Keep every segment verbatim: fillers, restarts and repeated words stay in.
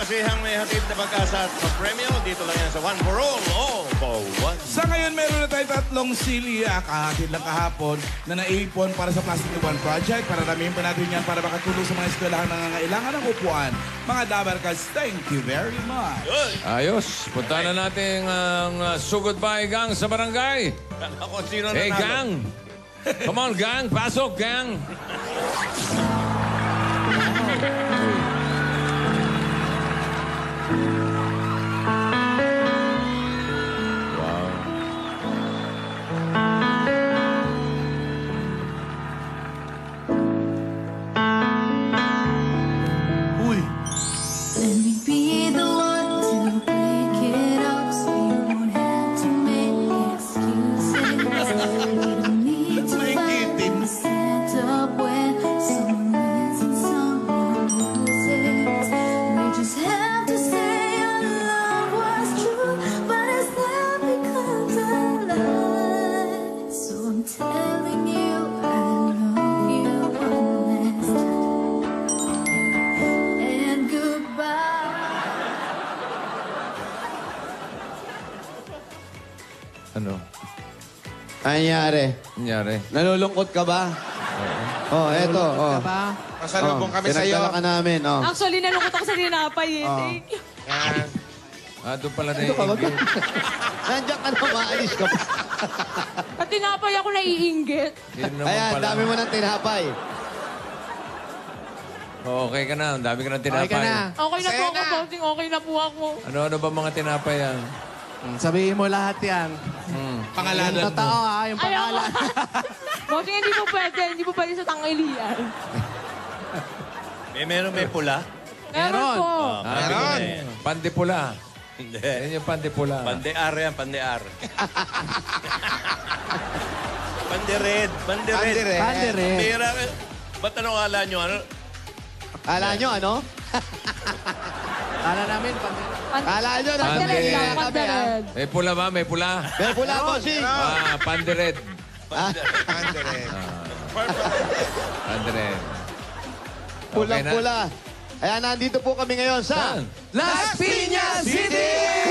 Masihang may hatid na pag-asa at premyo. Dito lang yan sa One for All, All for One. Sa ngayon, meron na tayo tatlong silya kahatid lang kahapon na naipon para sa Plastic One Project. Para namin pa natin yan para makatulong sa mga eskwelahan na nangangailangan ng upuan. Mga Dabarkas, thank you very much. Good. Ayos. Punta na natin ang uh, Sugod Bahay Gang sa barangay. Ako sino Hey, nanalo? gang! Come on, gang! Pasok, gang! Ano? Anyari? Anyari? Nalulungkot ka ba? Oo. Oh, eto. Oh. Pasalubong kami sa'yo. Pinagdala ka namin. Oh. Actually, nalungkot ako sa tinapay eh. Oh. Thank you. Ah, doon pala na Ito ka ba? yung Nandiyan ka na, maalis ka pa. At tinapay ako naiinggit. Ayan, dami mo ng tinapay. Oh, okay ka na. Ang dami ka ng tinapay. Okay ka na. Okay na po ako, bossing. Okay na po ako. Ano-ano ba mga tinapay yan? Sabihin mo lahat yan. Hmm. Pangalanan Yung totoo mo. ha, yung pangalan. Bossing, hindi po pwede. Hindi po pwede sa tangilian. May meron may pula? Meron po. Oh, Meron. Pandipula. Hindi. Yan yung pandipula. Pandear yan, pandear. Pandered, pandered. Pandered. Pandered. Pera, ba't ano kala nyo? Ano? Kala nyo, ano? Kala namin, pag... Kala nyo, nasa Pandered Manila lang, kami, ha? pandered. May pula ba? May pula? May pula, bossing. Ah, pandired. Pandered. Pandired. Pulang-pula. Ayan, nandito po kami ngayon sa... Saan? Las Piñas City!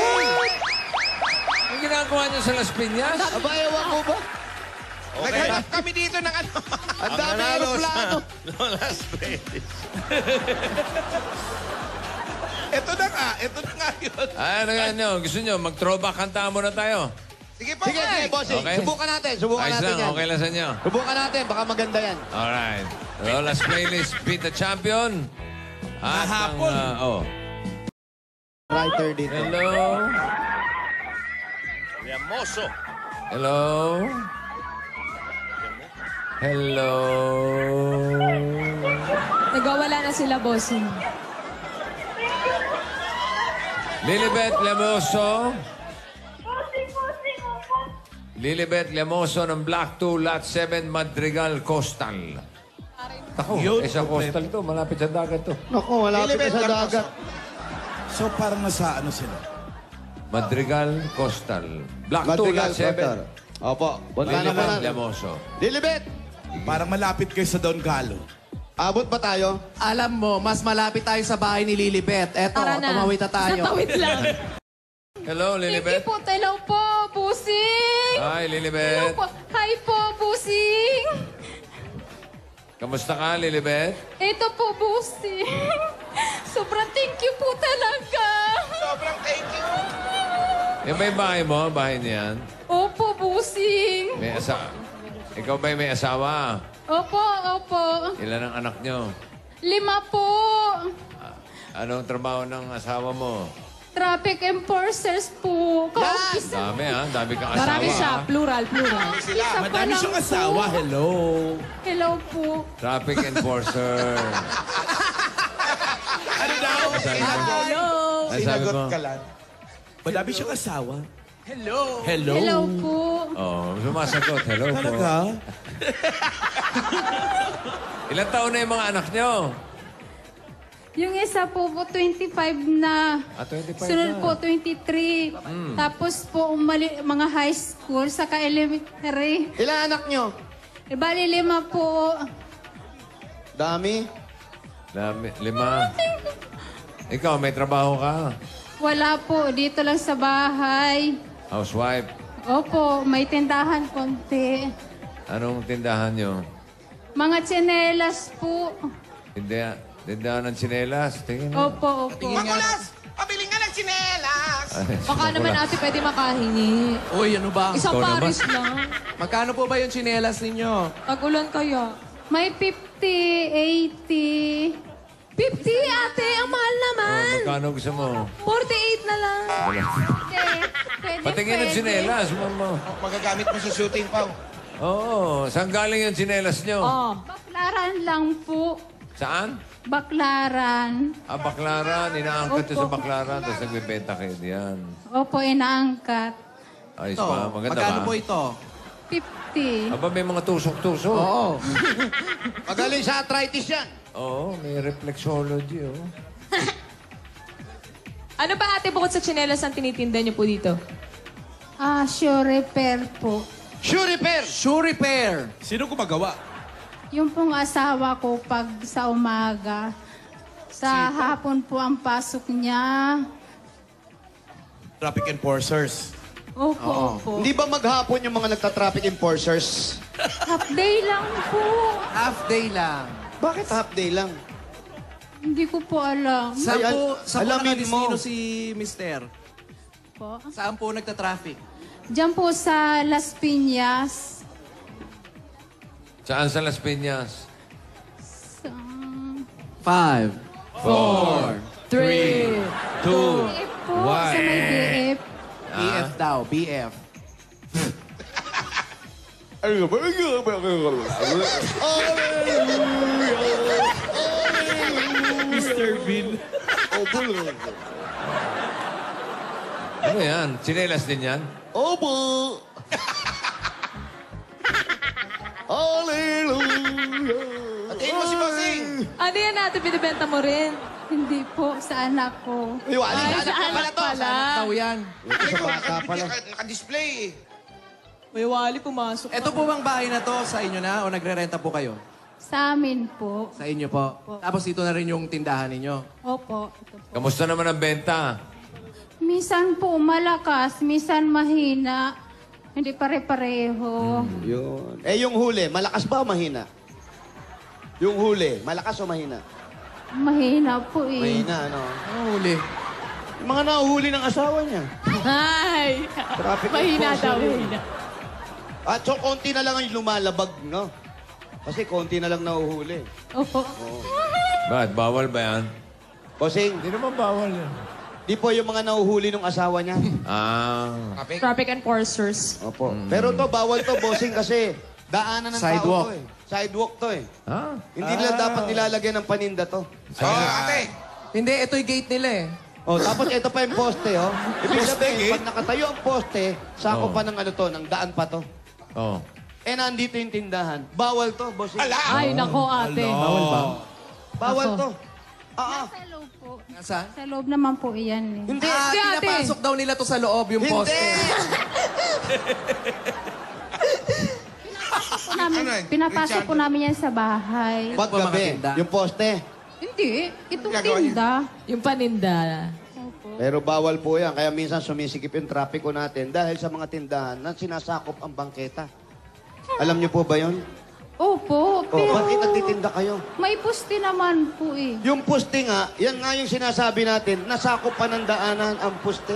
Ang ginagawa niyo sa Las Piñas? Aba, ewan ko ba? Okay. Naghanap kami dito ng ano. Ang dami aeroplano. No, last place. Ito na nga. Ito na nga yun. Ah, ano yan nyo? Gusto nyo? Mag-throwback kanta muna tayo. Sige po. Sige, sige, bossing. Okay. Subukan natin. Subukan Ayos natin lang. yan. Okay lang sa inyo. Subukan natin. Baka maganda yan. Alright. So, last playlist, Beat the Champion. At ang, Kahapon. uh, oh. Writer dito. Hello. Yamoso. Hello. Hello. Nagwawala na sila, bossing. Lilibet Lemoso. Lilibet Lemoso ng Block two, Lot seven, Madrigal Coastal. Ako, Yun, isa coastal to. Malapit sa dagat to. Naku, malapit na sa dagat. So parang nasa ano sila? Madrigal Coastal. Block two, Madrigal Lot seven. Coastal. Opo. Punta na po Lilibet natin. Lemoso. Lilibet! Parang malapit kayo sa Don Galo. Abot ba tayo? Alam mo, mas malapit tayo sa bahay ni Lilibet. Eto, Tara na. tumawid na tayo. Sa tawid lang. Hello, Thank you Lilibet. po. Hello po, bossing. Hi, Hello Lilibet. po. Hi po, bossing. Kamusta ka, Lilibet? Ito po, bossing. Sobrang thank you po talaga. Sobrang thank you. Yung may bahay mo, bahay niyan. Opo, bossing. May asa... Ikaw ba'y may asawa? Opo, opo. Ilan ang anak nyo? Lima po. Anong trabaho ng asawa mo? Traffic enforcers po. Kaupis. Dami, ha? Dami kang asawa. Marami siya. ha? Plural, plural. Isa pa Madami lang siyang po. asawa. Hello. Hello po. Traffic enforcer. Ano daw? Sabi mo? Hello. Ano sabi mo? lang. Madami siyang asawa. Hello. Hello. Hello po. Oh, sumasagot. Hello po. Talaga? Ilan taon na yung mga anak nyo? Yung isa po po, twenty-five na. Ah, twenty-five Sunod na. po, twenty-three. Tapos po, umali, mga high school, saka elementary. Ilan anak nyo? E, bali lima po. Dami. Dami. Lima. Ikaw, may trabaho ka? Wala po, dito lang sa bahay. Housewife? Opo, may tindahan konti. Anong tindahan nyo? Mga tsinelas po. Tindahan, tindahan ng tsinelas? Tingin mo. Opo, opo. Makulas! Pabili nga ng tsinelas! Baka naman ate pwede makahingi. Uy, ano ba? Isang Ikaw naman. pares lang. Magkano po ba yung tsinelas ninyo? Tag-ulan kaya. May fifty, eighty. fifty ate, ang mahal naman. Oh, magkano gusto mo? forty-eight na lang. Pwede, pwede, Patingin ng pwede. tsinelas, mama. Magagamit mo sa shooting, Pao. Oo, saan galing yung tsinelas nyo? Oh. Baklaran lang po. Saan? Baklaran. Ah, baklaran. Inaangkat yun sa Opo. baklaran, tapos nagbibenta kayo diyan. Opo, inaangkat. Ayos Ito, pa, maganda magkano ba? po ito? fifty. Aba, may mga tusok-tusok. Oo. Magaling sa arthritis yan. Oo, may reflexology, oh. Ano ba ate bukod sa tsinelas ang tinitinda niyo po dito? Ah, sure repair po. Shoe repair. Shoe repair. Sino gumagawa? Yung pong asawa ko pag sa umaga. Sa hapon po ang pasok niya. Traffic enforcers. Opo, opo. Hindi ba maghapon yung mga nagta-traffic enforcers? Half day lang po. Half day lang. Bakit half day lang? Hindi ko po alam. Saan Ay, po, al- saan po alamin nakadestino mo. si Mister? Po. Saan po nagta-traffic? Diyan po sa Las Piñas. Saan sa Las Piñas? Sa... Five, four, Three. two, D F po. Sa may D F. B F daw, B F. Mister Bean. Ano yan? Tsinelas din yan? Opo. Hallelujah. Atiin mo si Bossing! Ano yan ate, binibenta mo rin? Hindi po, sa anak ko. Ay, wali Ay, ka sa na anak pala. Daw yan. Sa bata pala. Naka-display eh. May wali pumasok. Ito po bang bahay na to sa inyo na o nagre-renta po kayo? Sa amin po. Sa inyo po. Tapos dito na rin yung tindahan ninyo. Opo. Ito po. Kamusta naman ang benta? Minsan po malakas, minsan mahina. Hindi pare-pareho. Yun. Eh, yung huli, malakas ba o mahina? Yung huli, malakas o mahina? Mahina po eh. Mahina, ano? Ano huli? Yung mga nahuhuli ng asawa niya. Ay! Traffic Mahina enforcer daw, yun. mahina. At so, konti na lang ang lumalabag, no? Kasi konti na lang nahuhuli. Opo. Bakit? Bawal ba yan? Bossing, Hindi naman bawal yan. di po yung mga nahuhuli ng asawa niya. Ah. Traffic. Traffic enforcers. Opo. Pero to, bawal to, bossing, kasi daanan ng Sidewalk. tao to eh. Sidewalk to eh. Ha? Hindi nila dapat nilalagyan ng paninda to. Oh, ate! Hindi, ito yung gate nila eh. Oh, tapos ito pa yung poste, oh. Ibig sabihin, pag nakatayo ang poste, sako Oh. pa ng ano to, ng daan pa to. Oh. Eh, nandito yung tindahan. Bawal to, bossing. Ala! Ay, nako ate. Bawal ba? Bawal Ako. to. Ah, ah. Sa loob po. Nasaan? Sa loob naman po iyan eh. Hindi. Ah, Hindi, ate. pinapasok daw nila to sa loob yung Hindi. poste. Po namin, Ano eh? pinapasok po namin yan sa bahay. Pag po mga gabi, tinda. yung poste. Hindi. Itong Gagawa niyo? tinda. Yung paninda. Opo. Pero bawal po yan. Kaya minsan sumisikip yung trapiko natin dahil sa mga tindahan na sinasakop ang bangketa. Alam niyo po ba yun? Opo, O, pero bakit nagtitinda kayo? may puste naman po eh. Yung poste nga, yan nga yung sinasabi natin, nasakop pa ng daanan ang poste.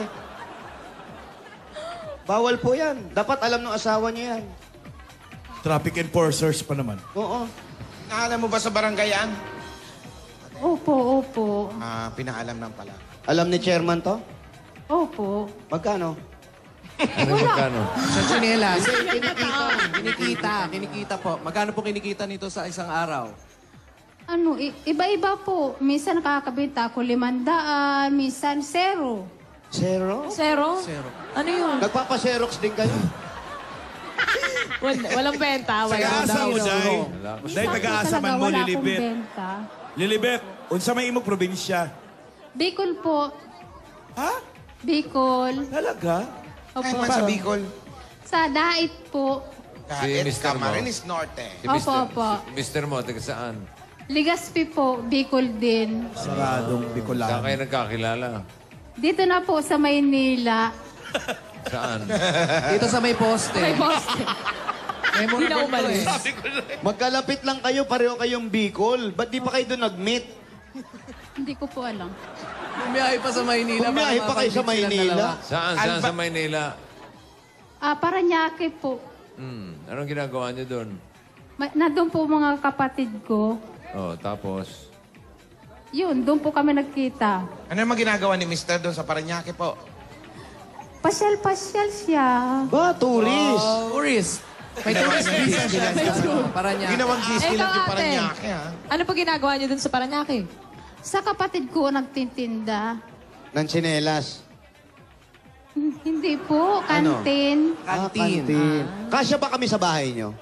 Bawal po yan. Dapat alam ng asawa niya yan. Traffic enforcers pa naman. Oo. Naalam mo ba sa barangayan? Opo, opo. Ah, pinaalam lang pala. Alam ni chairman to? Opo. Magkano? Ano magkano? Sa tsinelas. Kinikita. Kinikita. Kinikita po. Magkano po kinikita nito sa isang araw? Ano, i- iba-iba po. Minsan nakakabita ako limandaan, minsan zero. Zero? Zero? Zero. Ano yun? Nagpapaserox din kayo? Wal- walang benta. Walang Taga-asa mo, daw. Day. Wala ko. Day, Minsan po taga-asa talaga man mo, wala akong Lilibet. benta. Lilibet, unsa may imong probinsya? Bicol po. Ha? Bicol. Talaga? Opo. Ay, man sa Bicol. Sa Dait po. Si Kahit Mister mo. Camarines Norte. Si Opo, Mister, opo. si Mister mo, taga saan? Ligaspi po, Bicol din. Saradong Saan Bicolano. kayo nagkakilala? Dito na po sa Maynila. Saan? Dito sa may poste. May poste. May Hindi na umalis. Magkalapit lang kayo, pareho kayong Bicol. Ba't di pa kayo doon nag-meet? Hindi ko po alam. Bumiyahe pa sa Maynila. Bumiyahe para pa kayo sa mapag-meet silang Maynila? dalawa. Saan? Saan sa Maynila? Ah, Paranaque po. Hmm. Anong ginagawa niyo doon? Ma- nandun po mga kapatid ko. Oh, tapos? Yun, doon po kami nagkita. Ano naman ginagawa ni mister doon sa Paranaque po? Pasyal-pasyal siya. Ba, tourist. Tourist. May tourist visa siya. Para niya. Ginawang Disney lang Ikaw, yung ate. Paranaque, ha? Ano pa ginagawa niyo dun sa Paranaque? Sa kapatid ko nagtitinda. Ng tsinelas. Hmm, Hindi po, Ano? kantin. Ah, Kantin. kantin. Kasya ba kami sa bahay nyo?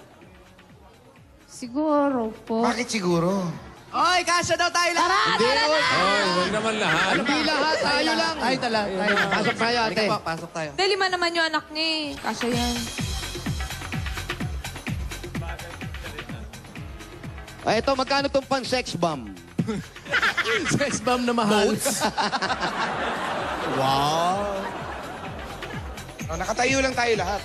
Siguro po. Bakit siguro? Oy, kasya daw tayo lahat. Hindi, oy. Ay, huwag naman lahat. Hindi lahat, tayo lang. Tayo tala. Tayo. Pasok tayo, ate. Halika po, pasok tayo. Dahil lima naman yung anak niya eh. Kasya yan. Ay, ito, magkano tong pan-sex bomb? Sex bomb na mahal. Oh, nakatayo lang tayo lahat.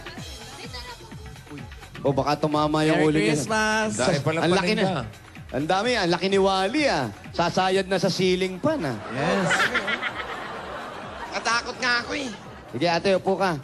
O baka tumama yung Merry ulo niya. Christmas. Dahil pala Ang laki paninda. na. Ang dami, ang laki ni Wally ah. Sasayad na sa ceiling pan ah. Yes. Natakot nga ako eh. Sige ate, upo ka.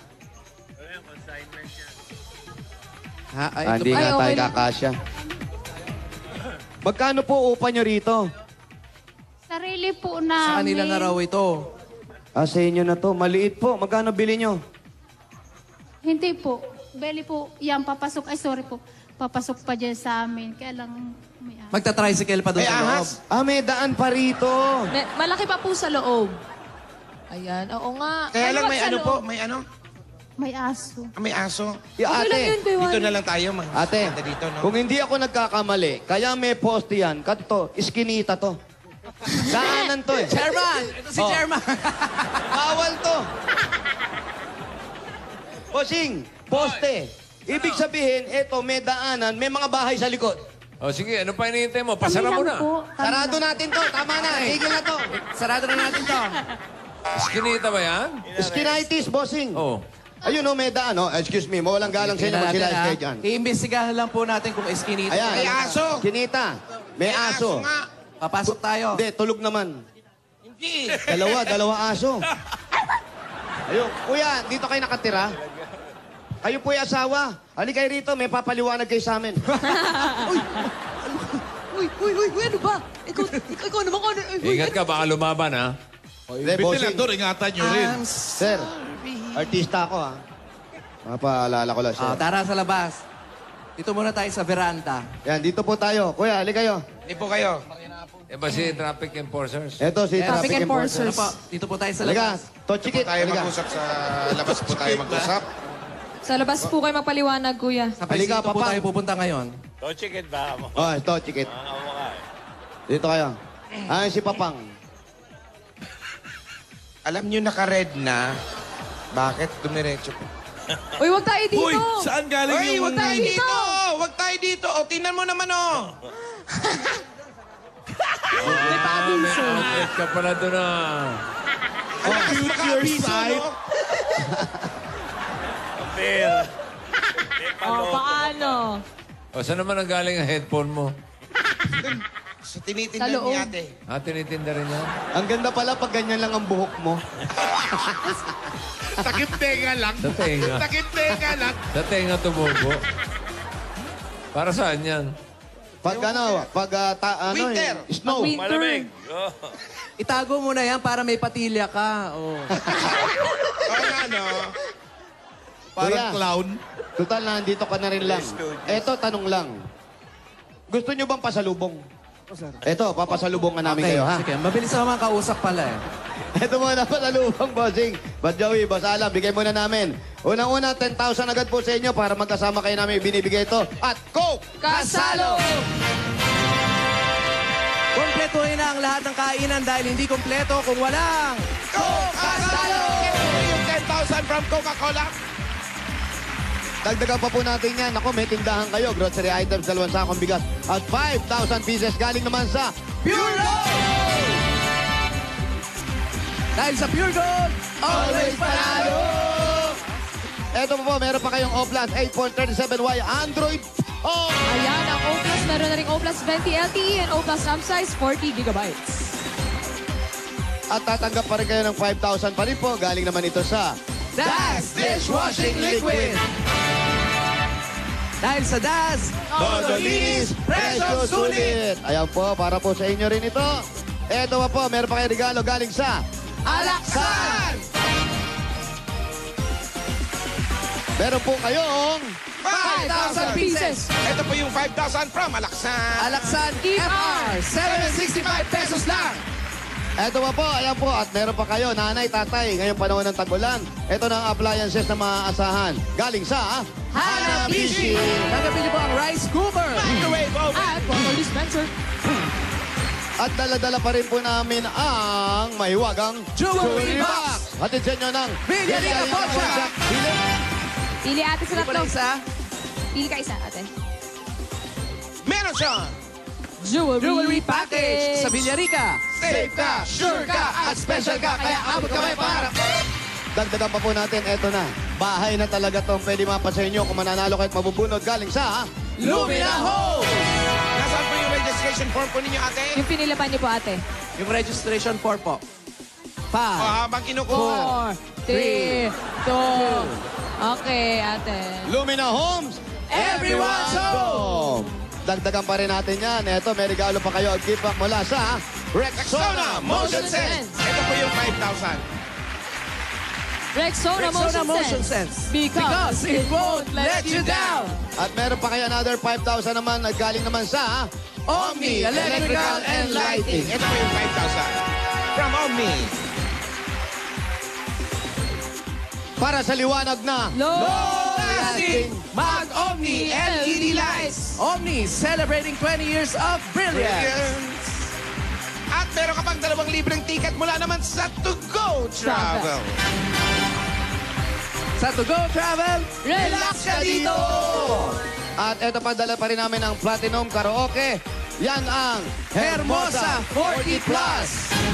Ha, ay, Ah, ito hindi pa. nga Ay, tayo okay lang. kakasya. Magkano po upa nyo rito? Sarili po namin. Sa kanila na raw ito. Ah, sa inyo na to. Maliit po. Magkano bili nyo? Hindi po. Beli po, yan, papasok. Ay, sorry po. Papasok pa dyan sa amin. Kaya lang, may ah. Magta-tricycle pa doon May sa loob. ahas. Ah, may daan pa rito. Me- malaki pa po sa loob. Ayan, oo nga. Kaya lang Maluwag may sa ano loob. po, may ano? May aso. Ah, May aso. Ya, Okay lang yun, ate, Kuya Dito Wally. na lang tayo, mga ate, ganda dito, no? kung hindi ako nagkakamali, kaya may poste yan, kato, iskinita to. Daanan to eh. Chairman! Ito si Oh. Chairman. Bawal to. Bossing, poste. Ibig sabihin, eto, may daanan, may mga bahay sa likod. O sige, ano pa hinihintay mo? Kami Pasara mo lang na. po. Kami Sarado lang. natin to. Tama na. Tigil na to. Sarado na natin to. Skinita ba yan? Skinitis, bossing. Oh. Ayun o, may daan. Oh. Excuse me, mawalang galang sa inyo Tingnan kung sila natin, ha? stay dyan. Iimbestigahan lang po natin kung eskinito. Ayan. May aso. Kinita. May aso. nga. Papasok tayo. Hindi, tulog naman. Hindi. Dalawa, dalawa aso. Ayun. Kuya, dito kayo nakatira? Kayo po yung asawa. Halika kayo rito, may papaliwanag kayo sa amin. Uy, uy, uy, uy, ano ba? Ikaw, ikaw, ikaw naman, ano? Uy, uy, Ingat ka, baka lumaban ha. Hindi, bossing. Ventilador, ingatan nyo rin. I'm Sir, artista ako ha. Mapaalala ko lang Ah, sir. tara sa labas. Dito muna tayo sa veranda. Yan, dito po tayo. Kuya, halika kayo. Hindi po kayo. Eh ba si traffic enforcers? Ito si Yes. Traffic Traffic Enforcer. Ano po? Dito po tayo sa Halika, labas. Dito Tochikit. po tayo Halika. mag-usap sa labas po tayo mag-usap. Sa labas po kayo magpaliwanag, kuya. Sa Halika, presinto po papa. tayo pupunta ngayon. Oh, Tochikit. Dito kayo. Ah, si Papang. Alam nyo naka-red na. Bakit? Dumiretso po. Uy, wag tayo dito. Uy, saan galing Ay, yung... wag tayo dito. dito! Wag tayo dito! O, tingnan mo naman, oh! May pa-abiso. Outlet ka pala doon ah. Anak, future maka-abiso, sight. no? Oh, paano? O saan naman ang galing ang headphone mo? Sa Sa tinitindan loob. ni ate. Ah, tinitinda rin yan? Ang ganda pala pag ganyan lang ang buhok mo. Takip tenga lang. Sa tenga. Takip tenga lang. Sa tenga tumubo. Para saan yan? Pag ano, pag ah, ta- ano, Winter. eh, snow. Winter. Itago mo na yan para may patilya ka. Oh. Oo nga, no? Parang Kuya. clown. Total, nandito ka na rin lang. Eto, tanong lang. Gusto nyo bang pasalubong? Eto, papasalubong ka namin kayo, ha? Sige, mabilis ako mga kausap pala eh. Ito muna pasalubong, bossing. But Joey, Boss Alam, bigay muna namin. Unang-una, ten thousand agad po sa inyo para magkasama kayo namin binibigay ito. At Coke! Kasalo! Kompletuhin na ang lahat ng kainan dahil hindi kompleto kung walang... Coca-Cola! Yung ten thousand from Coca-Cola. Dagdagan pa po natin yan. Ako, may tindahan kayo. Grocery items, dalawang sakong bigas. At five thousand pieces galing naman sa Pure Gold! Dahil sa Pure Gold, always panalo! Eto po po, meron pa kayong O-Plus eight point three seven Y Android. Oh! Ayan, ang O-Plus. Meron na rin O-Plus twenty L T E and O-Plus RAM size forty gigabytes. At tatanggap pa rin kayo ng five thousand pa rin po. Galing naman ito sa Daz Dishwashing Liquid! Dahil sa Daz, Todo linis, presyo sulit. Ayan po, para po sa inyo rin ito. Eto pa po, meron pa kayong regalo galing sa Alaksan! Meron po kayong five thousand pieces! Ito po yung five thousand from Alaksan. Alaksan F R, seven sixty-five pesos lang! Eto pa po, ayan po. At meron pa kayo, nanay, tatay, ngayong panahon ng tag-ulan. Ito na ang appliances na maaasahan. Galing sa Hanabishi! Tanggapin niyo po ang rice cooker! Microwave oven. At water dispenser. At dala-dala pa rin po namin ang mahiwagang Jewelry box! Hatid sa inyo ng Villarica Pocha! Pili. Pili ate sa Hindi po tatlo. lang isa. Pili ka isa ate. Meron siyang Jewelry, Jewelry package sa Villarica. safe ka, Sure ka at special ka, kaya abot kamay para... Dagdagan pa po natin, eto na. Bahay na talaga to. Pwede mapa sa inyo kung mananalo kahit mabubunod. Galing sa Lumina Home! Nasaan po yung registration form po ninyo, ate? Yung pinilapan niyo po ate. Yung registration form po. O, Five, habang kinukuha. Four, three, two. Okay ate. Lumina Homes. Everyone's home! Dagdagan pa rin natin yan. Eto, may regalo pa kayo. Gift back mula sa Rexona Rexona Motion Motion Sense. Sense. Ito po yung five thousand. Rexona, Rexona Motion, Motion Sense. Sense. Because, it won't let you down! At meron pa kayo another five thousand naman na galing naman sa Omni Electrical and Lighting. Ito po yung five thousand. From Omni. para sa liwanag na Long-lasting Mag-Omni L E D lights. Omni, celebrating twenty years of brilliance. At meron ka pang dalawang libreng ticket mula naman sa To Go Travel. Sa To Go Travel, relax ka dito! At eto pa, dala pa rin namin ang Platinum Karaoke. Yan ang Hermosa forty plus.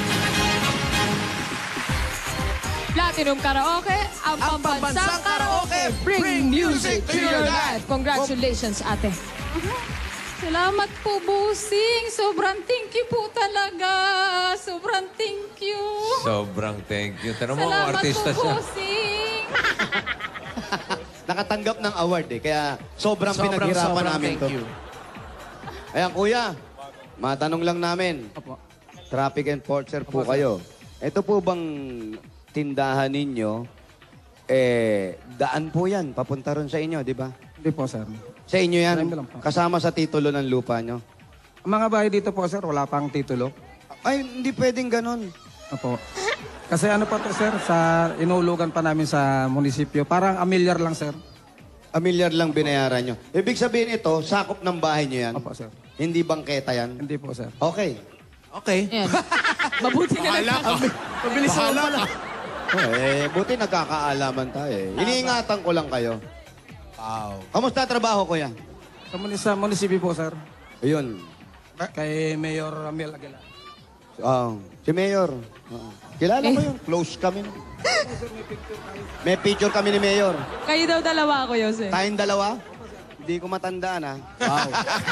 Platinum Karaoke, ang, Ang pambansang pambansang karaoke. karaoke. Bring, Bring music music to your life. Congratulations, ate. Salamat po, Busing. Sobrang thank you po talaga. Sobrang thank you. Sobrang thank you. Tanong mo, Salamat artista po, siya. Busing. nakatanggap ng award eh. Kaya sobrang, Sobrang, pinaghirapan sobrang namin thank to. you. Ayan, kuya. Matanong lang namin. Opo. Traffic enforcer po kayo. Ito po bang tindahan ninyo, eh, daan po yan. Papunta ron sa inyo, di ba? Hindi po, sir. Sa inyo yan, Marami lang po. kasama sa titulo ng lupa nyo. Ang mga bahay dito po, sir, wala pang titulo. Ay, hindi pwedeng ganun. Opo. Kasi ano pa to, sir, sa inulugan pa namin sa munisipyo, parang amilyar lang, sir. Amilyar lang binayaran nyo. Ibig sabihin ito, sakop ng bahay nyo yan. Opo, sir. Hindi bangketa yan. Hindi po, sir. Okay. Okay. Ayan. Mabuti ka lang. Mabilis ako pala. Oh, eh, buti nagkakaalaman tayo eh. Iniingatan ko lang kayo. Wow. Kamusta trabaho, kuya? Sa, munis sa munisipyo po, sir. Ayun. Kay Mayor Ramil Aguilar. Oh, si Mayor. Oo. Kilala ko yun. Close kami. May picture kami ni Mayor. Kayo daw dalawa ako, Yose. Tayong dalawa? Hindi ko matandaan, ha? Wow.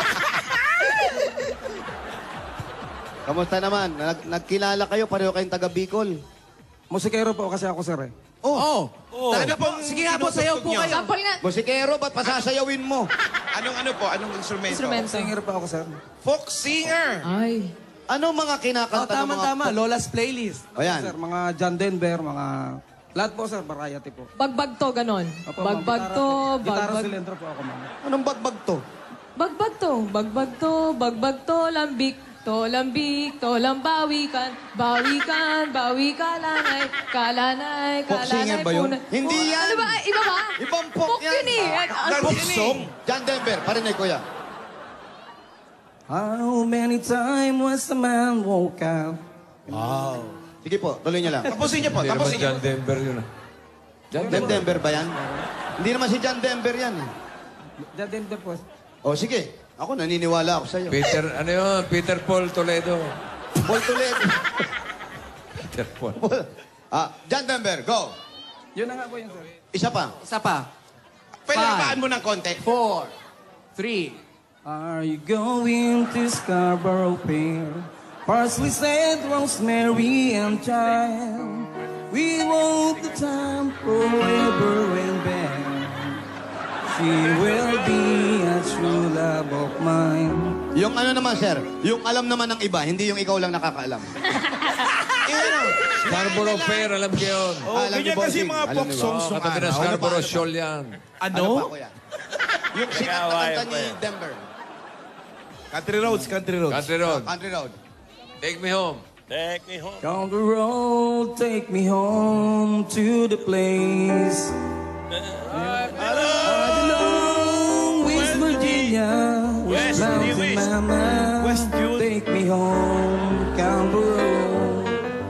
Kamusta naman? Nag nagkilala kayo, pareho kayong taga Bicol. Musikero po kasi ako, sir, eh. Oh. oh. Talaga po. Sige nga po, sayaw po kayo. Sampol na. Musikero, ba't pasasayawin mo? Anong ano po? Anong instrumento? Instrumento. Singer po ako, sir. Folk singer. Ay. Ano mga Oh, kinakanta ng tama, mga... tama. Lola's playlist. O yan. Sir, mga John Denver, mga... Lahat po, sir, variety po. Bagbag to, ganon. Opo, Bagbag ma'am, to, gitara- Gitara bagbag. silindro po ako, ma'am. Anong bagbag to? Bagbag to, bagbag to, bagbag to, lambik. To lambik, to lambawikan, bawikan, bawika lanay, kalanay, Folk singer kalanay. ba yun? punay. Hindi Oh, yan. Ano ba? Iba ba? Ibang folk Folk yan. yun eh. Ah, Folk folk song. John Denver, parinig kuya. How many times was the man woke up? Sige po, tuloy niyo lang. Tapusin niyo po. Hindi naman Tapusin niyo. John Denver yun. ah. John Denver ba yan? Hindi naman si John Denver yan eh. Diyan din po. O sige, ako naniniwala ako sa'yo. Peter, ano yun? Peter Paul Toledo. Paul Toledo. Peter Paul. ah, John Denver, go. Yun na nga po yun, sir. Isa pa. Isa pa. Pwede Five. habaan mo ng konti. Four. Three. Are you going to Scarborough Fair? Parsley, sage, rosemary, and thyme. We want the time forever and back. She will be a true love of mine. Yung ano naman, sir, yung alam naman ng iba, hindi yung ikaw lang nakakaalam. Scarborough Fair, alam ko yun. Oh, Alam ganyan ni kasi Bossing. mga Alam folk ni songs Oh, nung katabi ng araw. Scarborough Shoal yan. Ano pa, Ano? kuya? Yung sikat na kanta ni Denver. Country Roads, Country Roads. Country Road. Country Road. Take me home. Take me home. Down the road, take me home to the place I belong, West Virginia, West, Mountain West. Mama. West Dude. Take me home, down the road.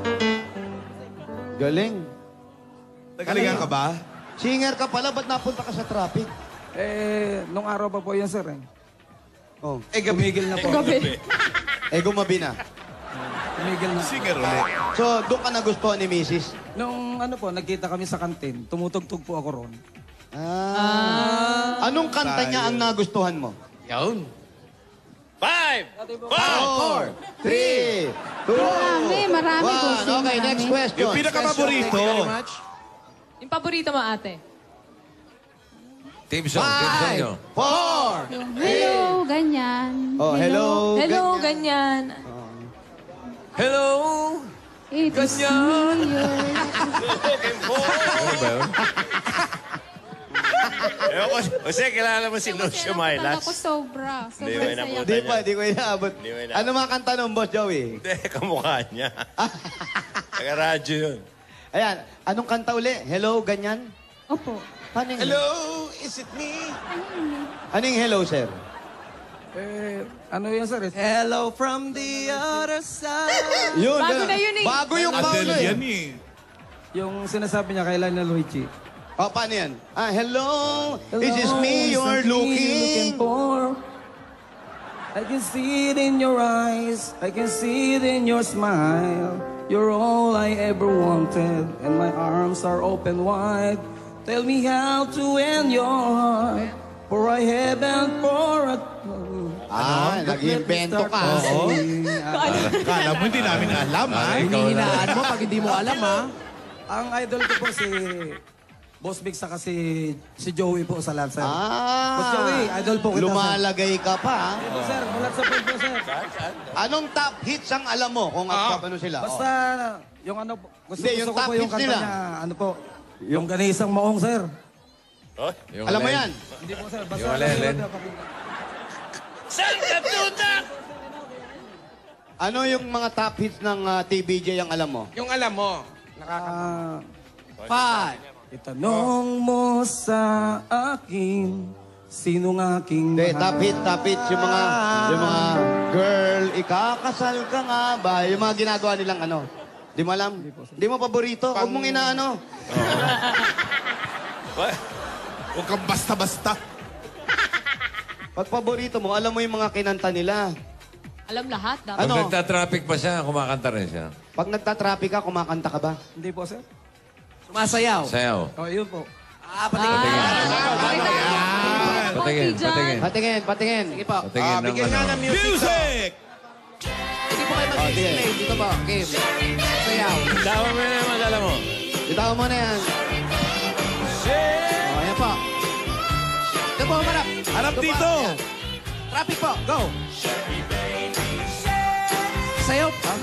Galing. Nagalingan ka ba? Singer ka pala, ba't napunta ka sa traffic? Eh, nung araw pa po yan, sir. Eh. Oh. Eh, gumigil na po. Gabi. Eh, gumabi na. Gumigil na. Singer ulit. So, doon ka nagustuhan ni Missus Nung ano po, nagkita kami sa kantin, tumutugtog po ako ron. Ah. Anong kanta niya ang nagustuhan mo? Yun. Five, Four, three, two, Marami, marami po, one. sir, Okay, marami. next question. Yung pinaka-paborito. Thank you very much. Yung paborito mo, ate? Team song, team song nyo. Four. Yung hello, ganyan. Oh, hello. Hello, ganyan. ganyan. Hello! It is Ganyan. New Year. Ano ba yun? Ewan ko, Jose, kilala mo si Lucio Kasi ako Mailas? sobra. Hindi Sobrang mo saya. inabutan Di niya. pa, di ko inaabot. Di mo inaabot. Ano mga kanta nun, Boss Joey? Hindi, kamukha niya. Taga-radyo yun. Ayan, anong kanta uli? Hello, ganyan? Opo. Paano yung- Hello, is it me? Ano yung hello, sir? Eh, ano yan, sir? Eh, Hello from the other side. Yun. Bago ah. na yun eh. Bago yung Paulo Adele eh. yan eh. yung sinasabi niya kay Lionel Luigi. Oh, paano yan? Ah, hello, Hello, is this me is you're it me looking? for? I can see it in your eyes. I can see it in your smile. You're all I ever wanted, and my arms are open wide. Tell me how to end your heart, for I haven't for a... Ah, nag-invento ka. Oo. Oo. Kala mo hindi namin alam, ha? Hinihinaan mo pag hindi mo alam, ha? Ang idol ko po si Boss Big saka si, si Joey po sa lahat, sir. Ah, Boss Joey, idol po kita, sir. lumalagay ka pa. ah. Ito, sir, mulat sa point po, sir. Anong top hits ang alam mo kung Ah. ano sila? Basta, yung ano, po, gusto, Hindi, gusto yung ko top po yung hits kanta nila. niya, ano po, yung Ganisang Maong, sir. Yung Alam mo alin? yan? Hindi po, sir. Basta, Yung alin, alin? Saan ka tutak? Ano yung mga top hits ng ah, T B J ang alam mo? Yung alam mo. Ah, Five. itanong mo sa akin, sinong aking Hindi, mahal? top hits, top hits. Yung mga, yung mga, girl, ikakasal ka nga ba? Yung mga ginagawa nilang ano. Di mo alam? Di mo paborito? Huwag mong inaano. Huwag kang basta-basta. Pag paborito mo, alam mo yung mga kinanta nila. Alam lahat, dapat. Pag Ano? nagta-traffic pa siya, kumakanta rin siya. Pag nagtatraffic ka, kumakanta ka ba? Hindi po, sir. Sumasayaw. Sayaw. Oh, yun po. Ah, patingin. Patingin, patingin. Patingin, patingin. Sige po. Patingin Ah, ng bigyan nga ano. ng music. Music! Hindi po kayo mag-explain. Dito po, Kim. Sayaw. Tama mo na naman, alam mo. Itaw mo na yan. Oh, ayan po. Ito po, marap. Harap dito! Traffic po, go. Sayaw. Ah.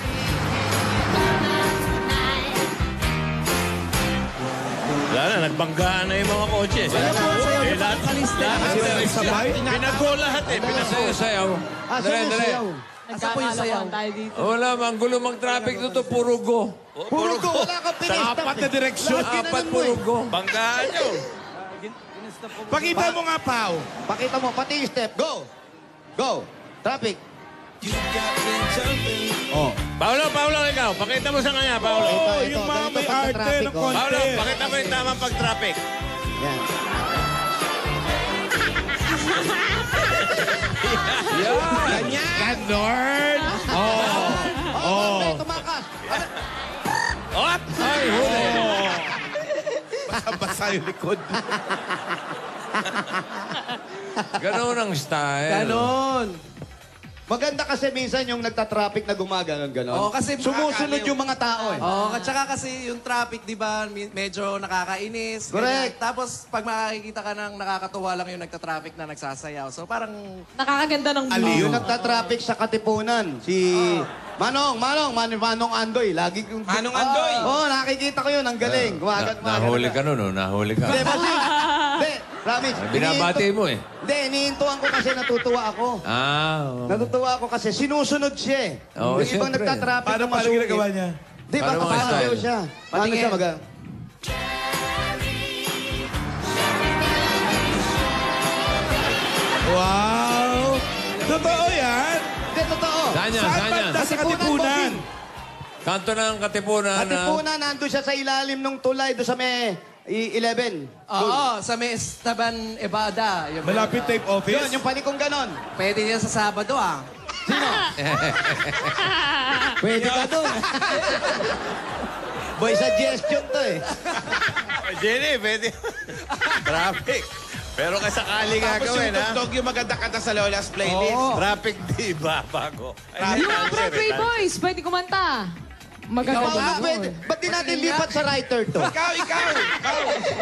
Wala na, nagbanggaan na yung mga kotse. Sayaw po, sayaw. Eh, lahat, Kalista. lahat, sabay. Pinago lahat eh. Pinago. Sayaw, sayaw. Ah, Dali, saan yung dali. sayaw? Asa po yung sayaw? tayo dito. Wala, ang gulo mag-traffic dito, puro go. Puro ko. Wala ka pinis. Apat na direksyon. Apat puro go. Banggaan nyo. Pakita mo nga, Pao. Pakita mo, pati yung step. Go! Go! Traffic. Oh. Paolo, Paolo, ikaw. Pakita mo sa kanya, Paolo. Oh, ito, yung mga ganito may pag arte traffic, ng oh. konti. Paolo, pakita mo yung tamang pag-traffic. Yan. Ganyan. Ganon. Oh. Oh, oh. Tumakas. Op! Ay, huli. Basa-basa yung likod. Ganon ang style. Ganon. Maganda kasi minsan yung nagta-traffic na gumaganon ganon. Oo, kasi sumusunod makakaliw. yung mga tao eh. Oo, at saka kasi yung traffic, di ba, mi- medyo nakakainis. Correct. ganyan. Tapos pag makakikita ka ng nakakatuwa lang yung nagta-traffic na nagsasayaw. So parang... Nakakaganda ng view. Yung nagta-traffic sa Katipunan, si Manong, Manong, Man Manong Andoy. Lagi yung... Manong Andoy. Oo, oh, nakikita ko yun. Ang galing. Gumagan, Na, nahuli ka nun, no? Nahuli ka. Hindi, kasi... Hindi, promise. Binabati Inihinto- mo eh. Hindi, inihintuan ko kasi natutuwa ako. Ah, oo. Natutuwa ako kasi sinusunod siya eh. Oo, yung ibang siyempre. nagta-traffic Paano na paano masukit. ginagawa niya? Di ba, Paano mga papasayaw style? siya. Paano Patingin. siya mag... Wow! Totoo yan? Hindi, totoo. Saan yan? Saan Saan yan? banda sa Katipunan? Kanto ng Katipunan. na- Katipunan, nandun siya sa ilalim ng tulay, doon sa may i- eleven. Oo, sa may Estaban Evada. Yung, Malapit tape office? Yun, yung panikong ganon. Pwede yan sa Sabado, ah. Pwede ka doon. Boy, suggestion to eh. Jenny, pwede. Traffic. Pero kasakali nga Tapos gawin, yung ha? tugtog yung maganda kanta sa Lola's playlist. Traffic diba, bago. Ay, Yung mga answer, Broadway eh. Boys, pwede kumanta. Magaganda Ah, yun. pwede. Ba't di natin lipat sa writer to? Ikaw, ikaw, ikaw.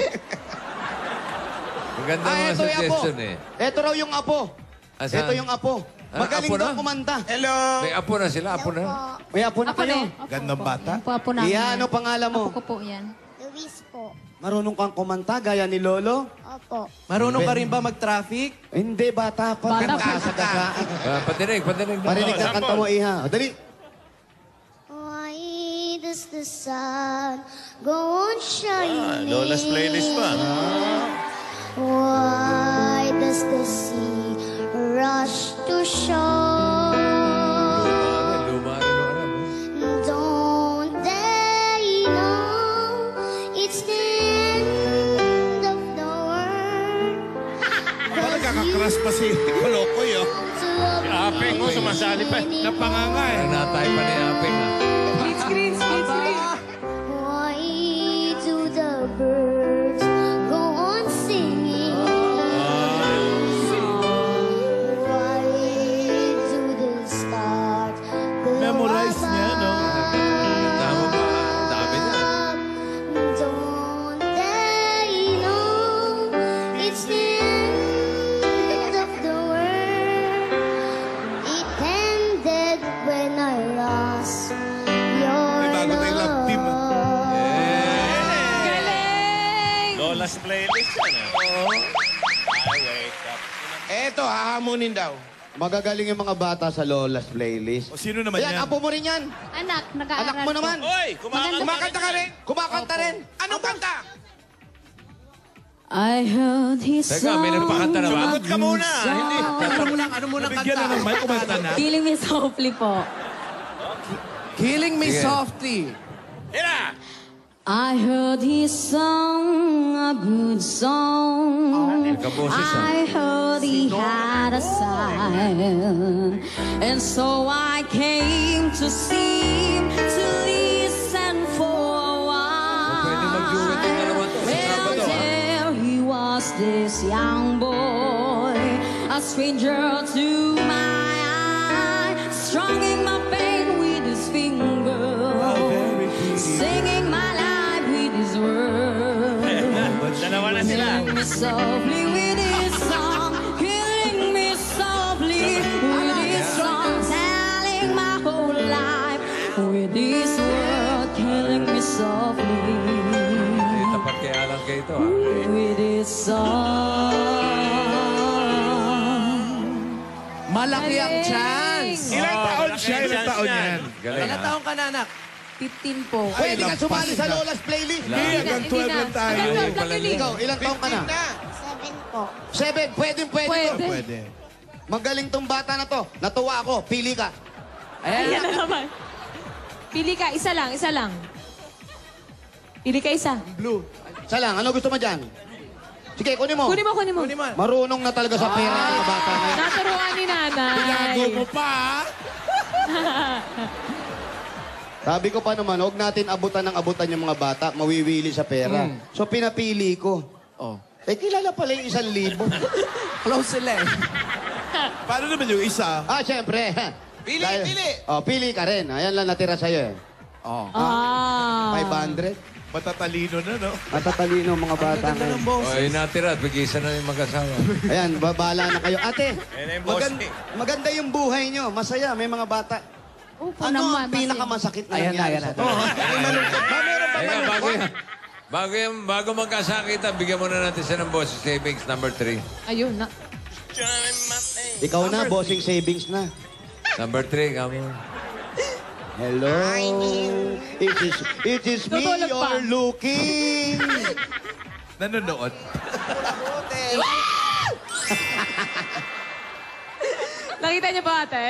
Maganda Ah, mga eto yung apo. suggestion eh. Eto raw yung apo. Asan? Ito yung apo. Ah, Magaling apo daw na? kumanta. Hello. May apo na sila, apo na. May apo na Ako na kayo. eh. Gandang bata. Apo, apo namin. Iya, ano pangalan mo? Apo ko po yan. Luis po. Marunong kang kumanta gaya ni Lolo? Opo. Marunong ka rin ba mag-traffic? Hindi, bata pa. Bata pa. Sagasaan. Ah, patinig, patinig. Parinig ng kanta mo, Iha. O, dali. Why does the sun go on shining? Ah, Lola's playlist pa. Why does the sea rush to shore? Luma rin, luma rin, alam. Don't they know it's the end of the world? Parang kakakras pa si Kolokoy, oh. Si Apeng, oh, sumasali pa. Napanganga eh. Ang natay pa ni Apeng, ha? Split screen, split screen. Why do the birds go on singing? Why do the stars go Memorize niya, no? Tama ba? Dami niya. Don't they know it's the end of the world? It ended when I lost your May bago tayong love team, ah. love. Galing! Lola's playlist yan, eh. I wake up. Eto, hahamunin daw. Magagaling yung mga bata sa Lola's playlist. O sino naman Ayan, yan? apo mo rin yan. Anak, nag-aaral Anak mo po. naman. Oy, kumakanta. Kumakanta ka rin. Kumakanta rin. Anong kanta? I heard his Teka, may nagpakanta na ba? Sumagot ka muna. Hindi. Ano mo lang, ano mo lang Bigyan na kanta? ng mic, kumanta na. Killing me softly po. Killing Me Sige. Softly. Hira! I heard he sung a good song. Nagkaboses, ah. I heard he had a sign. And so I came to see, to listen for a Pwede mag-duet yung dalawa to sa while. Well, Sabado, ah. there he was, this young boy, a stranger to my eye, stronging my pain with his finger, singing my life with his words. Dalawa na sila. Killing me softly with his song, killing me softly with his song, telling my whole life with his word, killing me softly Eh, tapat kay Alan kayo ito, ha? with his song. Malaki ang chance. Ilang taon siya? Ilang chance taon yan. yan? Galing, Ilan ha? taon ka na, anak? fifteen po. Pwede ka lampas sumali sa na. Lola's playlist. Hindi, hanggang Hindi twelve na. lang tayo. Hanggang twelve lang Pala yun. Ikaw, ilang taon ka na? Na. Seven po. Seven. Pwede, pwede. Pwede. to. Pwede. Magaling tong bata na to. Natuwa ako. Pili ka. Ayan na naman. Pili ka, isa lang, isa lang. Pili ka isa. Blue. Isa lang. Ano gusto mo dyan? Sige, kunin mo. Kunin mo, kunin mo. Marunong na talaga sa pera ng mga bata ngayon. Naturuan ni nanay. Binago mo pa, ha? Sabi ko pa naman, huwag natin abutan ng abutan yung mga bata, mawiwili sa pera. Hmm. So, pinapili ko. Oh. Eh, kilala pala yung isang libo. Close sila eh. Paano naman yung isa? Ah, syempre. Pili, pili. Oh, pili ka rin. Ayan lang natira sa'yo eh. Oh. Ah. five hundred. Matatalino na, no? Matatalino ang mga bata ngayon. O, oh, natira at bigisa na yung mag-asawa. Ayan, babala na kayo. Ate, Ayan yung maganda, bossing. maganda yung buhay nyo. Masaya, may mga bata. Opo Ano naman. ang pinakamasakit na Ayan na, nangyari ayan sa na. Oh, ay, malungkot ba? Meron ba Ayan, bago malungkot? yan. Bago, yan, bago magkasakita, bigyan muna natin siya ng boss savings number three. Ayun na. Ikaw na, bossing savings na. Number three, kamo. Hello. It is, it is me Tutulog pa. you're looking. Nanonood. Nakita niyo ba, ate?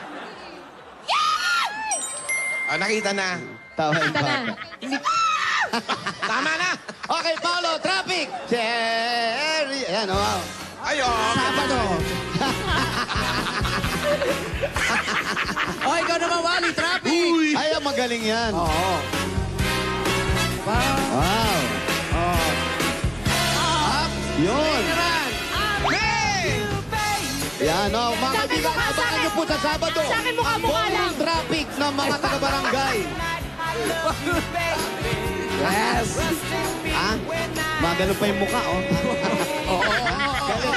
Ah, nakita na. Tawa yung Nakita na. bata. Tama na. Okay, Paolo, traffic. Cherry. Ayan, wow. Ayun. Sabado. Oh, ikaw naman, Wally. Traffic. Ay, ang magaling yan. Oo. Wow. Wow. Oh. Up. Yun. Yan, oh, mga kaibigan, abangan niyo po sa Sabado. Sa akin, mukha-mukha ang lang. buong traffic ng mga taga-barangay. Yes. Ha? Magano pa yung mukha, oh. Oo. Galing.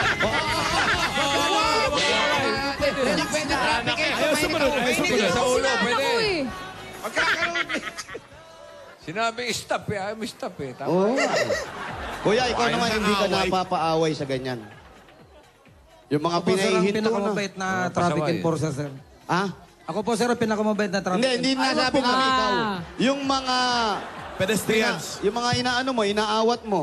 Hindi pwede traffic eh. Ayaw sumunod, ayaw sumunod. Sa ulo, Ako pwede. eh. Magkakaroon. Sinabi, stop eh. Ayaw mo stop eh. Tama. Oh. Kuya, ikaw Ayaw naman ng hindi ka away. napapaaway sa ganyan. Yung mga Ako po, sir, ang pinahihinto na. pinakamabait na Mga traffic pasaway. enforcer, sir. Ha? Ako po, sir, ang pinakamabait na traffic Hindi, hindi nasabi ko Ah. ikaw. Yung mga... Pedestrians. Yung mga inaano mo, inaawat mo.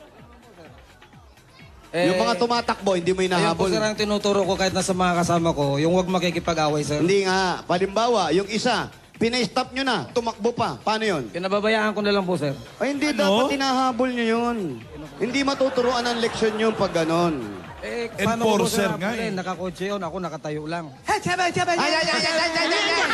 Eh, Yung mga tumatakbo, hindi mo Ayun po, inahabol. sir, ang tinuturo ko kahit nasa mga kasama ko, yung huwag makikipag-away, sir. Hindi nga. Palimbawa, yung isa, pina-stop nyo na, tumakbo pa. Paano yun? Pinababayaan ko na lang po, sir. Ay, hindi. Ano? Dapat tinahabol nyo yun. Hindi matuturuan ng leksyon yun pag ganon. Eh, paano ko po, Enforcer sir, nga eh. habulin? Nakakotse yun, ako nakatayo lang. Ay, ay, ay, ay, ay, ay, ay, ay,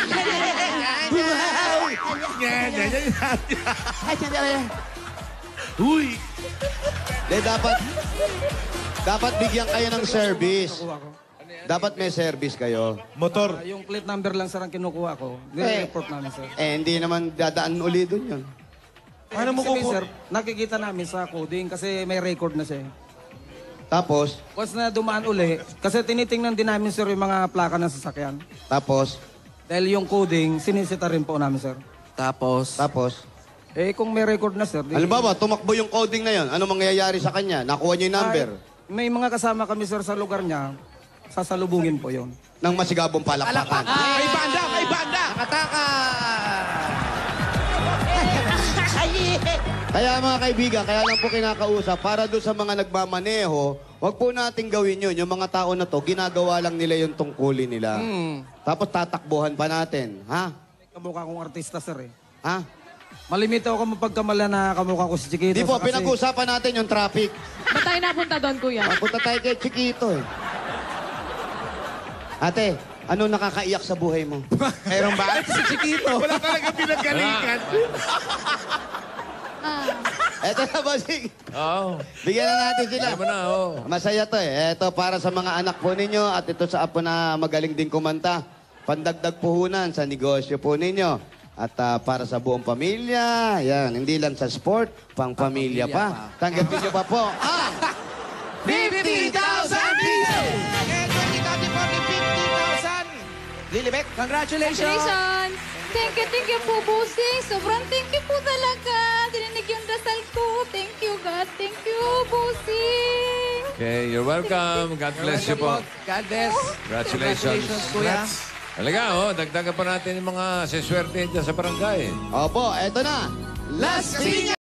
Yan, yan, yan. Uy! Eh, dapat, dapat bigyan kayo ng service. Dapat may service kayo. Motor. Ah, yung plate number lang, sir, ang kinukuha ko. Nire-report namin, sir. Eh, hindi naman dadaan uli dun yun. Paano mo Ibig sabihin, kuku... sir, nakikita namin sa coding kasi may record na siya. Tapos, Once na dumaan uli, kasi tinitingnan din namin, sir, yung mga plaka ng sasakyan. tapos, Dahil yung coding, sinisita rin po namin, sir. Tapos. tapos. Eh, kung may record na, sir. di- Halimbawa, tumakbo yung coding na yun. Ano mangyayari sa kanya? Nakuha niya yung number Ay, may mga kasama kami, sir, sa lugar niya. Sasalubungin po yon. ng masigabong palakpakan. May banda, may banda. Nakataka! Kaya mga kaibigan, kaya lang po kinakausap, para doon sa mga nagmamaneho, wag po natin gawin yun. Yung mga tao na to, ginagawa lang nila yung tungkulin nila. Tapos tatakbuhan pa natin. Ha? Kamukha kong artista, sir, eh. Ha? Malimito ako mapagkamala na kamukha ko si Chiquito. Di po, sa kasi- pinag-usapan natin yung traffic. Ba't tayo napunta doon, kuya? Punta tayo kay Chiquito eh. Ate, ano nakakaiyak sa buhay mo? Meron ba? Si Chiquito. Wala talaga pinagalingan. Eto na, bossing. Oo. Bigyan na natin sila. Alam mo na, oo. Masaya to eh. Ito para sa mga anak po ninyo at ito sa apo na magaling din kumanta. Pandagdag puhunan sa negosyo po ninyo. At ah, para sa buong pamilya, yan, hindi lang sa sport, pang pamilya, pa. Tanggapin nyo pa po. Ah! fifty thousand pesos! Eh, twenty thousand, forty, fifty thousand. Lilibet, Congratulations. Congratulations! Thank you, thank you po, Bossing. Sobrang thank you po talaga. Dininig yung dasal ko. Thank you, God. Thank you, Bossing. Okay, you're welcome. God bless you po. God bless. Congratulations. kuya. Talaga, oh. Dagdagan pa natin yung mga siswerte dyan sa barangay. Opo, eto na. Las Piñas!